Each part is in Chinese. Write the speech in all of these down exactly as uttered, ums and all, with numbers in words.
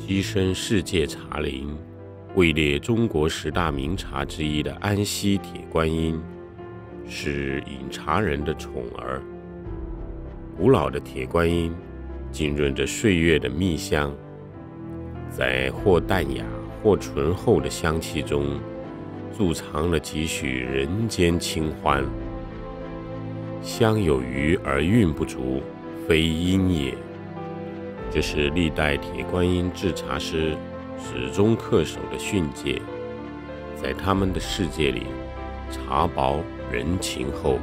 跻身世界茶林，位列中国十大名茶之一的安溪铁观音，是饮茶人的宠儿。古老的铁观音浸润着岁月的蜜香，在或淡雅或醇厚的香气中，贮藏了几许人间清欢。香有余而韵不足，非因也。这是历代铁观音制茶师始终恪守的训诫，在他们的世界里，茶薄人情厚。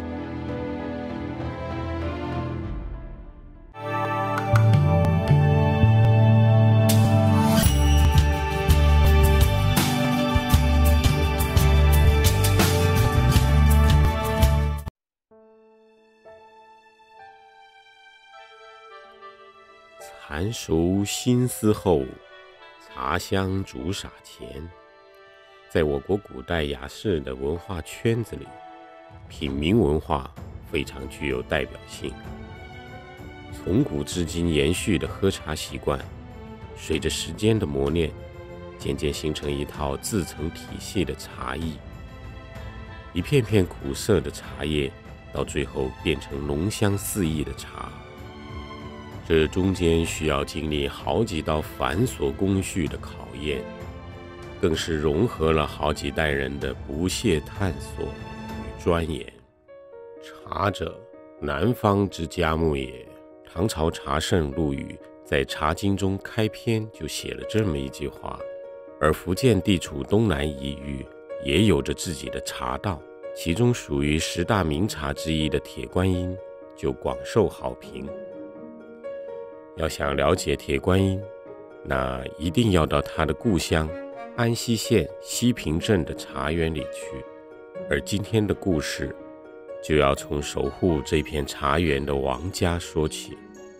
蚕熟心思厚，茶香煮洒前。在我国古代雅士的文化圈子里，品茗文化非常具有代表性。从古至今延续的喝茶习惯，随着时间的磨练，渐渐形成一套自成体系的茶艺。一片片苦涩的茶叶，到最后变成浓香四溢的茶。这中间需要经历好几道繁琐工序的考验，更是融合了好几代人的不懈探索与钻研。茶者，南方之嘉木也。唐朝茶圣陆羽在《茶经》中开篇就写了这么一句话，而福建地处东南一隅，也有着自己的茶道，其中属于十大名茶之一的铁观音就广受好评。要想了解铁观音，那一定要到他的故乡安溪县西平镇的茶园里去。而今天的故事，就要从守护这片茶园的王家说起。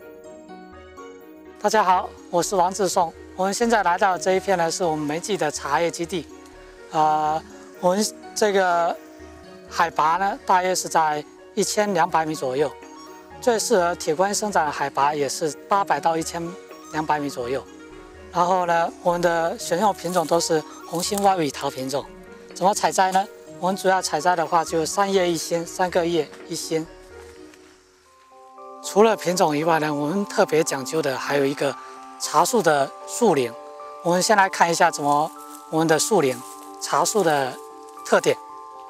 大家好，我是王志松。我们现在来到这一片呢，是我们梅记的茶叶基地。呃，我们这个海拔呢，大约是在一千两百米左右。最适合铁观音生长的海拔也是八百到一千两百米左右。然后呢，我们的选用品种都是红心外尾桃品种。怎么采摘呢？我们主要采摘的话，就三叶一心，三个叶一心。除了品种以外呢，我们特别讲究的还有一个茶树的树龄。我们先来看一下怎么我们的树龄、茶树的特点。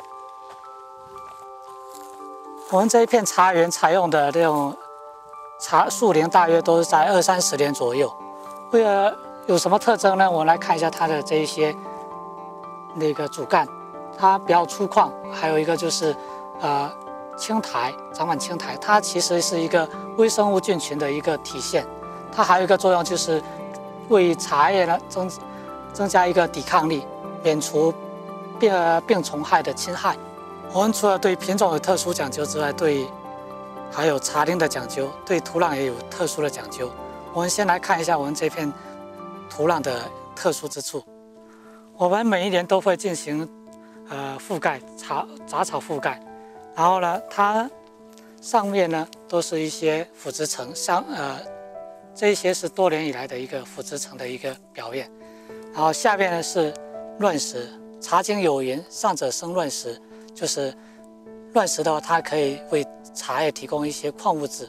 我们这一片茶园采用的这种茶树龄大约都是在二三十年左右。为了有什么特征呢？我们来看一下它的这一些那个主干，它比较粗犷，还有一个就是呃青苔，长满青苔，它其实是一个微生物菌群的一个体现。它还有一个作用就是为茶叶呢增增加一个抵抗力，免除病病虫害的侵害。我们除了对品种有特殊讲究之外，对还有茶龄的讲究，对土壤也有特殊的讲究。我们先来看一下我们这片土壤的特殊之处。我们每一年都会进行呃覆盖茶杂草覆盖，然后呢，它上面呢都是一些腐殖层，像呃这一些是多年以来的一个腐殖层的一个表现。然后下面呢是乱石。茶经有云：上者生乱石。就是乱石的话，它可以为茶叶提供一些矿物质。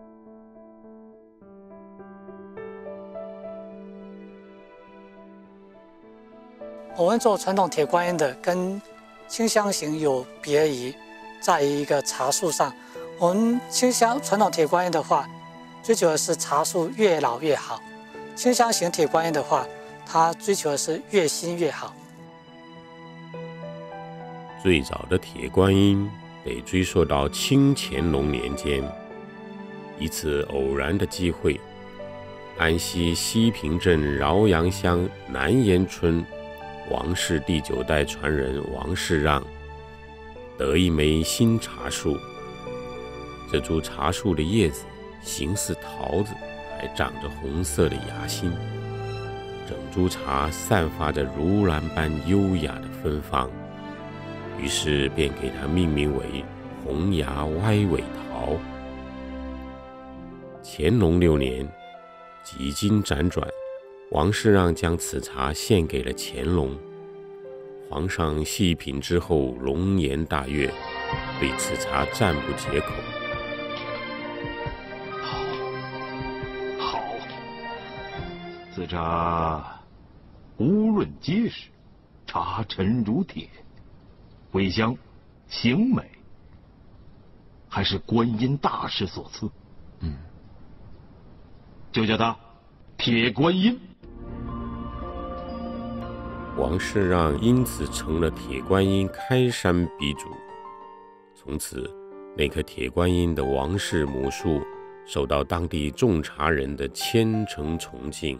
我们做传统铁观音的，跟清香型有别于，在于一个茶树上。我们清香传统铁观音的话，追求的是茶树越老越好；清香型铁观音的话，它追求的是越新越好。 最早的铁观音得追溯到清乾隆年间，一次偶然的机会，安溪西平镇饶阳乡南岩村王氏第九代传人王世让得一枚新茶树。这株茶树的叶子形似桃子，还长着红色的芽心，整株茶散发着如兰般优雅的芬芳。于是便给它命名为红芽歪尾桃。乾隆六年，几经辗转， 王世让将此茶献给了乾隆，皇上细品之后龙颜大悦，对此茶赞不绝口。 好，好，此茶无润结实，茶沉如铁，味香形美，还是观音大师所赐。嗯，就叫它铁观音。 王世让因此成了铁观音开山鼻祖。从此，那棵铁观音的王氏母树受到当地种茶人的虔诚崇敬。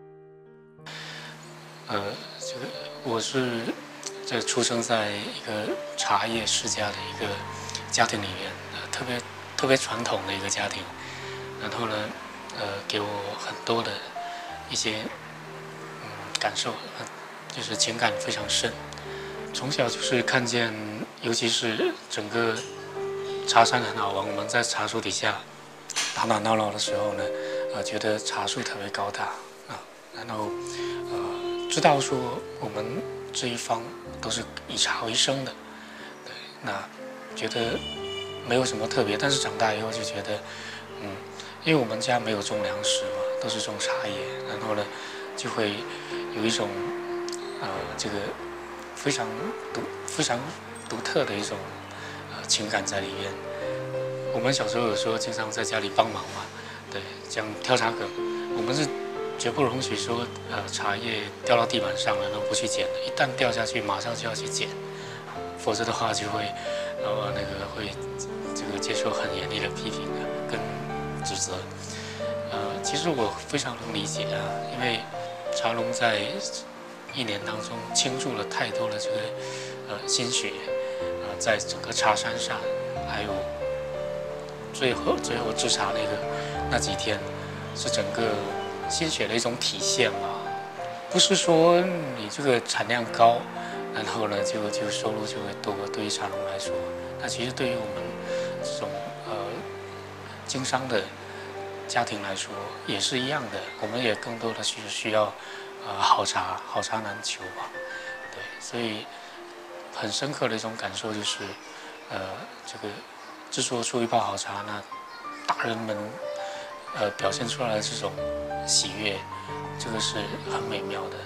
呃，这个我是这出生在一个茶叶世家的一个家庭里面，呃，特别特别传统的一个家庭。然后呢，呃，给我很多的一些嗯感受，就是情感非常深。从小就是看见，尤其是整个茶山很好玩。我们在茶树底下打打闹闹的时候呢，呃，觉得茶树特别高大啊，然后呃，知道说我们这一方都是以茶为生的，对，那觉得没有什么特别。但是长大以后就觉得，嗯，因为我们家没有种粮食嘛，都是种茶叶，然后呢，就会有一种呃这个非常独非常独特的一种呃情感在里面。我们小时候有时候经常在家里帮忙嘛，对，像挑茶梗，我们是绝不容许说呃茶叶掉到地板上了，然后不去捡的，一旦掉下去，马上就要去捡，否则的话就会呃那个会这个接受很严厉的批评的跟指责。呃，其实我非常能理解啊，因为茶农在一年当中倾注了太多的这个呃心血，呃，在整个茶山上，还有最后最后制茶那个那几天，是整个心血的一种体现嘛。不是说你这个产量高，然后呢就就收入就会多。对于茶农来说，那其实对于我们这种呃经商的家庭来说也是一样的，我们也更多的是需要呃好茶，好茶难求吧。对，所以很深刻的一种感受就是，呃，这个制作出一泡好茶，那大人们呃表现出来的这种喜悦，这个是很美妙的。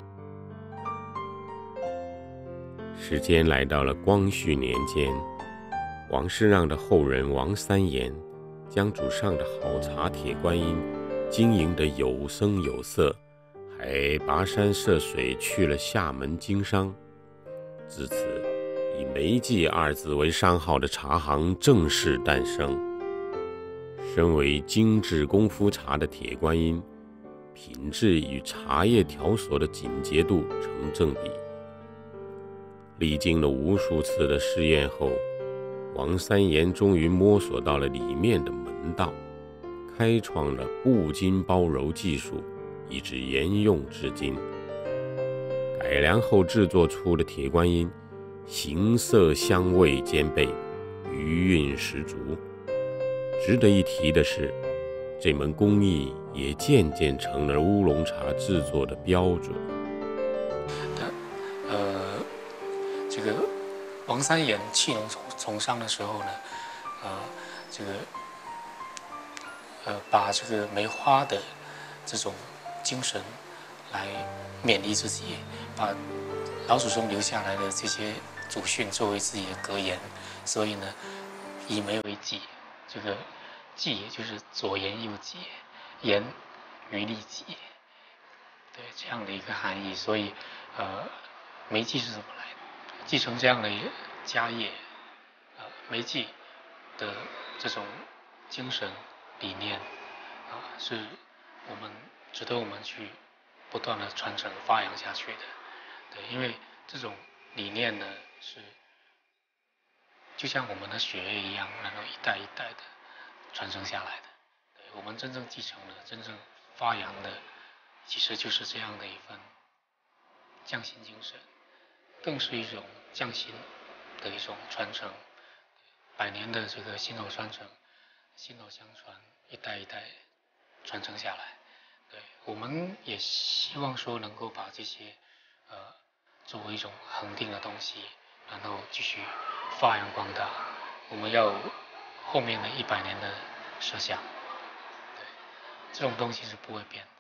时间来到了光绪年间，王世让的后人王三言将祖上的好茶铁观音经营得有声有色，还跋山涉水去了厦门经商。自此，以梅记二字为商号的茶行正式诞生。身为精致功夫茶的铁观音，品质与茶叶条索的紧结度成正比。历经了无数次的试验后，王三言终于摸索到了里面的门道，开创了布筋包揉技术，一直沿用至今。改良后制作出的铁观音，形色香味兼备，余韵十足。值得一提的是，这门工艺也渐渐成了乌龙茶制作的标准。 呃，这个王三言弃农从商的时候呢，呃，这个呃把这个梅花的这种精神来勉励自己，把老祖宗留下来的这些祖训作为自己的格言，所以呢，以梅为纪，这个纪就是左言右节，言于利己，对这样的一个含义。所以，呃，梅记是怎么来的？继承这样的家业，呃，梅记的这种精神理念啊、呃，是我们值得我们去不断的传承发扬下去的。对，因为这种理念呢是就像我们的血液一样，然后一代一代的传承下来的。对，我们真正继承的、真正发扬的，其实就是这样的一份匠心精神，更是一种匠心的一种传承。百年的这个薪火传承、薪火相传，一代一代传承下来。 对，我们也希望说能够把这些呃作为一种恒定的东西，然后继续发扬光大。我们要后面的一百年的设想，对，这种东西是不会变的。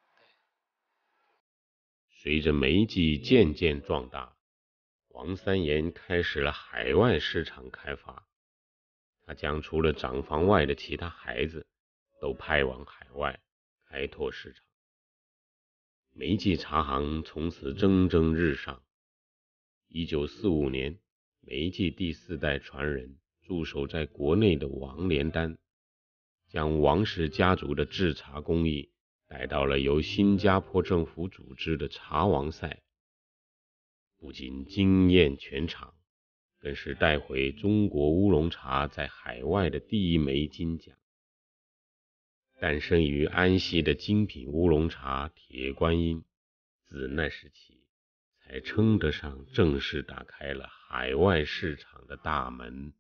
随着梅记渐渐壮大，王三言开始了海外市场开发。他将除了长房外的其他孩子都派往海外开拓市场。梅记茶行从此蒸蒸日上。一九四五年，梅记第四代传人驻守在国内的王连丹，将王氏家族的制茶工艺带到了由新加坡政府组织的茶王赛，不仅惊艳全场，更是带回中国乌龙茶在海外的第一枚金奖。诞生于安溪的精品乌龙茶铁观音，自那时起才称得上正式打开了海外市场的大门。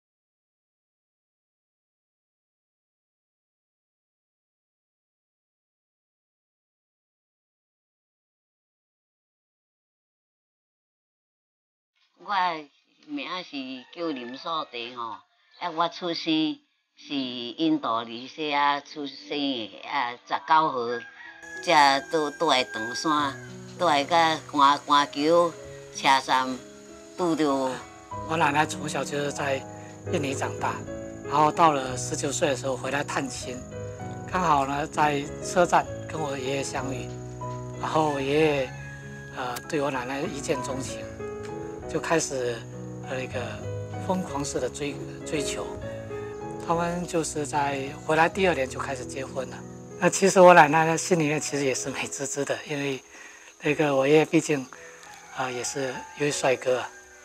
我名是叫林素蝶吼，啊，我出生是印度尼西亚出生的，啊，十九号，才倒倒来长山，倒来到关关桥车站拄着。 我奶奶从小就是在印尼长大，然后到了十九岁的时候回来探亲，刚好呢在车站跟我爷爷相遇，然后我爷爷呃对我奶奶一见钟情，就开始呃一个疯狂式的追追求。他们就是在回来第二年就开始结婚了。那其实我奶奶心里面其实也是美滋滋的，因为那个我爷爷毕竟啊、呃、也是一位帅哥。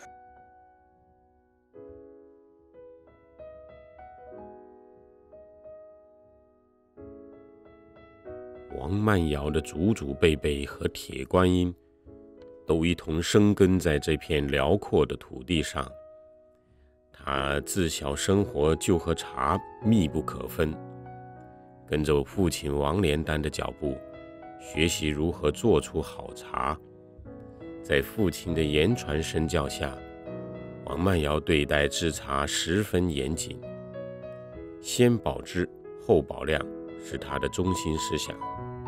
王曼瑶的祖祖辈辈和铁观音都一同生根在这片辽阔的土地上。他自小生活就和茶密不可分，跟着父亲王连丹的脚步，学习如何做出好茶。在父亲的言传身教下，王曼瑶对待制茶十分严谨，先保质后保量是他的中心思想，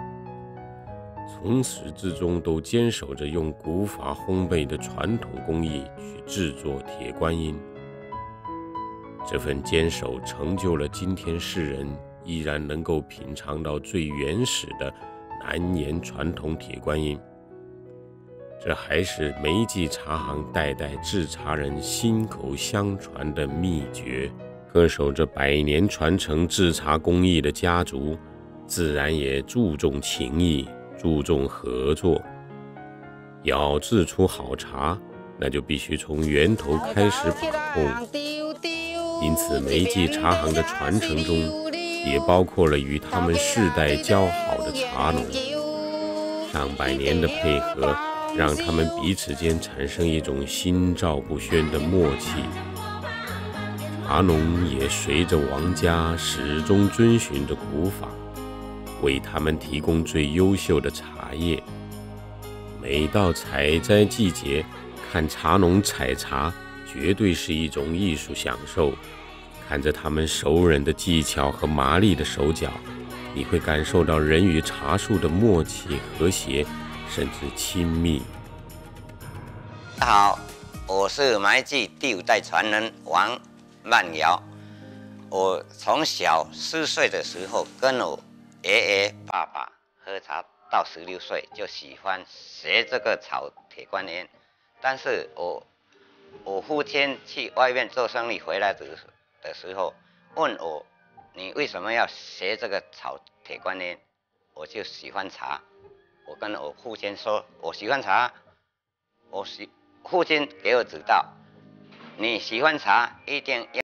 从始至终都坚守着用古法烘焙的传统工艺去制作铁观音。这份坚守成就了今天世人依然能够品尝到最原始的南岩传统铁观音。这还是梅记茶行代代制茶人心口相传的秘诀。恪守着百年传承制茶工艺的家族，自然也注重情谊，注重合作。要制出好茶，那就必须从源头开始把控。因此梅记茶行的传承中也包括了与他们世代交好的茶农。上百年的配合让他们彼此间产生一种心照不宣的默契，茶农也随着王家始终遵循着古法，为他们提供最优秀的茶叶。每到采摘季节，看茶农采茶绝对是一种艺术享受。看着他们熟稔的技巧和麻利的手脚，你会感受到人与茶树的默契、和谐，甚至亲密。 大家好，我是梅记第五代传人王曼瑶。我从小四岁的时候跟我爷爷、爸爸喝茶，到十六岁就喜欢学这个炒铁观音。但是我我父亲去外面做生意回来的的时候，问我你为什么要学这个炒铁观音？我就喜欢茶。我跟我父亲说，我喜欢茶。我喜父亲给我指导，你喜欢茶一定要。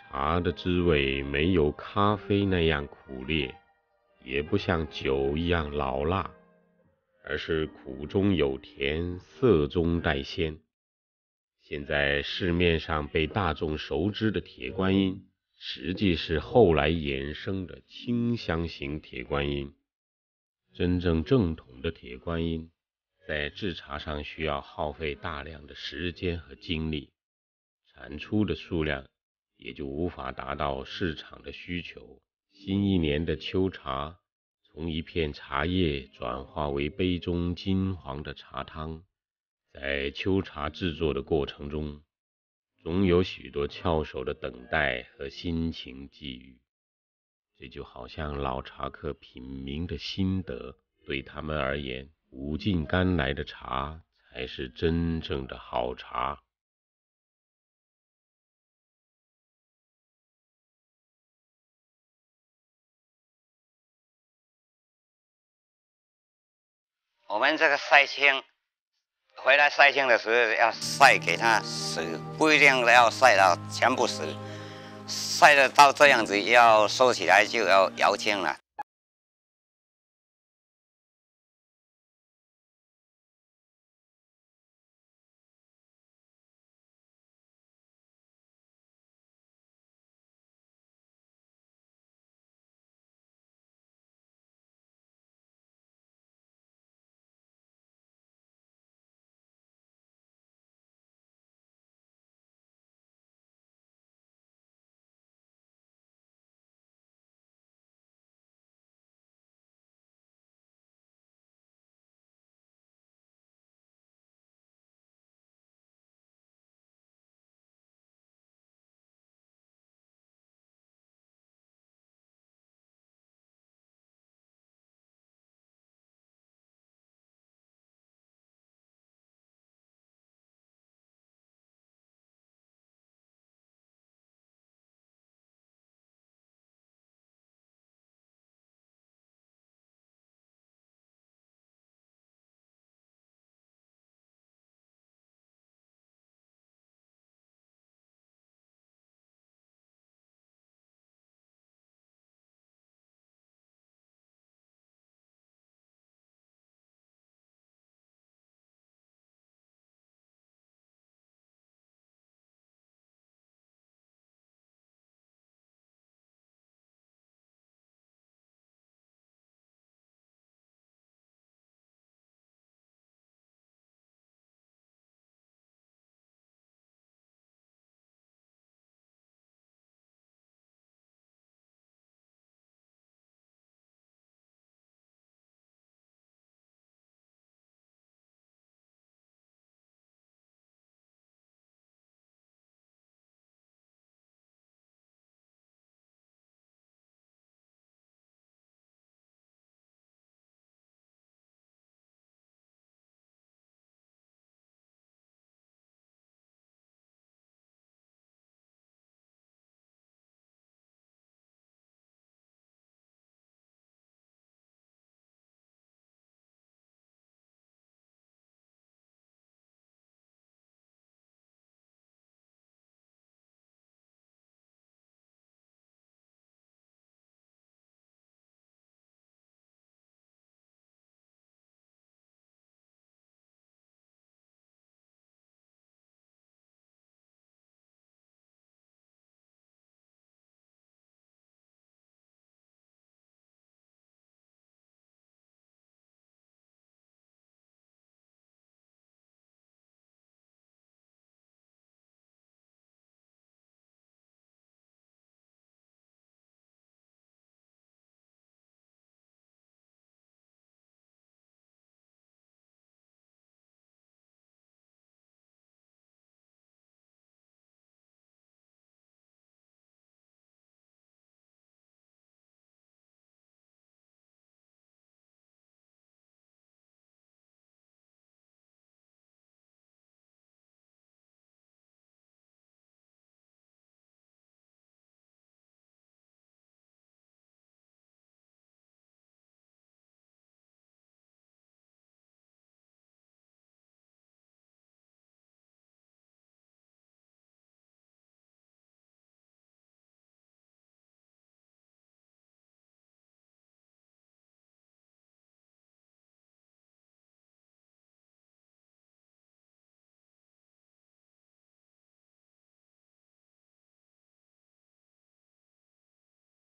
茶的滋味没有咖啡那样苦烈，也不像酒一样老辣，而是苦中有甜，涩中带鲜。现在市面上被大众熟知的铁观音，实际是后来衍生的清香型铁观音。真正正统的铁观音，在制茶上需要耗费大量的时间和精力，产出的数量也就无法达到市场的需求。新一年的秋茶，从一片茶叶转化为杯中金黄的茶汤，在秋茶制作的过程中，总有许多翘首的等待和心情际遇。这就好像老茶客品茗的心得，对他们而言，无尽甘来的茶才是真正的好茶。 我们这个晒青，回来晒青的时候要晒给它死，不一定要晒到全部死，晒得到这样子要收起来就要摇青了。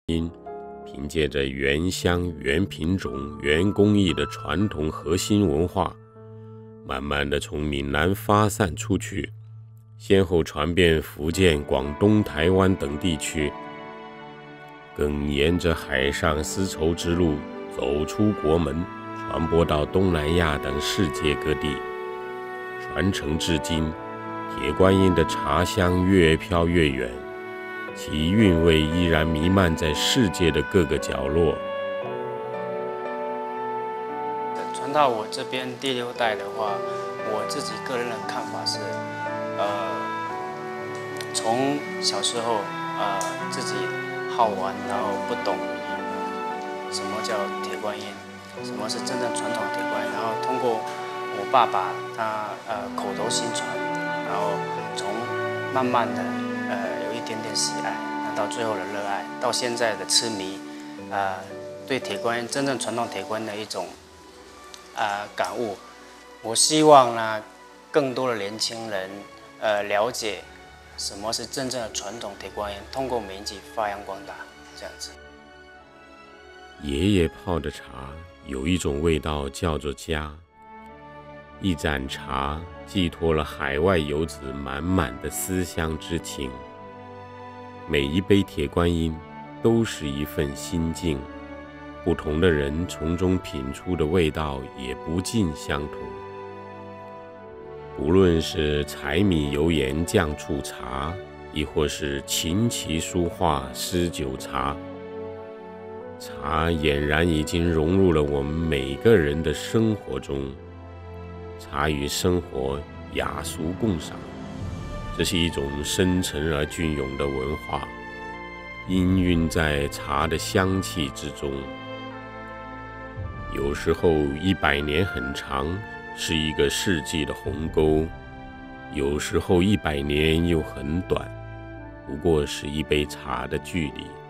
因凭借着原乡、原品种、原工艺的传统核心文化，慢慢的从闽南发散出去，先后传遍福建、广东、台湾等地区，更沿着海上丝绸之路走出国门，传播到东南亚等世界各地。传承至今，铁观音的茶香越飘越远，其韵味依然弥漫在世界的各个角落。 传到我这边第六代的话，我自己个人的看法是，呃，从小时候呃自己好玩，然后不懂、呃、什么叫铁观音，什么是真正传统的铁观音，然后通过我爸爸他呃口头心传，然后从慢慢的呃有一点点喜爱，到最后的热爱，到现在的痴迷，呃对铁观音真正传统铁观音的一种呃感悟。我希望呢更多的年轻人呃了解什么是真正的传统铁观音，通过媒体发扬光大，这样子。 爷爷泡的茶有一种味道叫做家，一盏茶寄托了海外游子满满的思乡之情。每一杯铁观音都是一份心境，不同的人从中品出的味道也不尽相同。无论是柴米油盐酱醋茶，亦或是琴棋书画诗酒茶，茶俨然已经融入了我们每个人的生活中。茶与生活雅俗共赏，这是一种深沉而隽永的文化，氤氲在茶的香气之中。有时候一百年很长，是一个世纪的鸿沟；有时候一百年又很短，不过是一杯茶的距离。